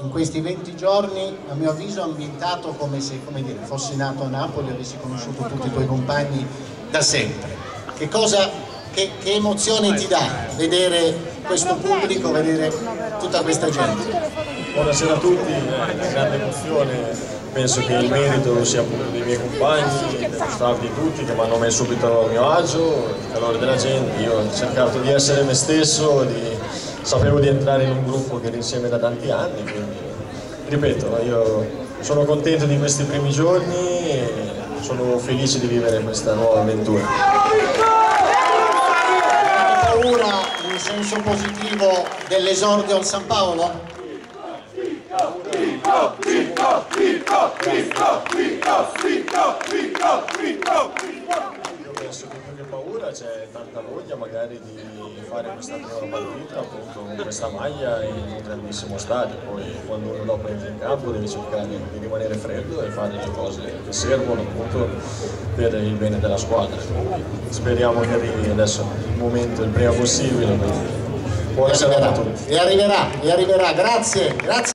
in questi 20 giorni, a mio avviso, ambientato come se, come dire, fossi nato a Napoli e avessi conosciuto tutti i tuoi compagni da sempre. Che emozione ti dà vedere questo pubblico, vedere tutta questa gente? Buonasera a tutti, grande emozione. Penso che il merito sia appunto dei miei compagni, dello staff di tutti che mi hanno messo subito a mio agio, il calore della gente. Io ho cercato di essere me stesso, sapevo di entrare in un gruppo che era insieme da tanti anni, quindi ripeto, io sono contento di questi primi giorni e sono felice di vivere questa nuova avventura. Hai paura in senso positivo dell'esordio al San Paolo? Io penso che più che paura c'è tanta voglia magari di fare questa prima partita appunto con questa maglia in un grandissimo stadio. Poi quando uno dopo entra in campo deve cercare di rimanere freddo e fare le cose che servono appunto per il bene della squadra. Speriamo che arrivi adesso il momento il prima possibile. Buonasera a tutti. E arriverà, grazie.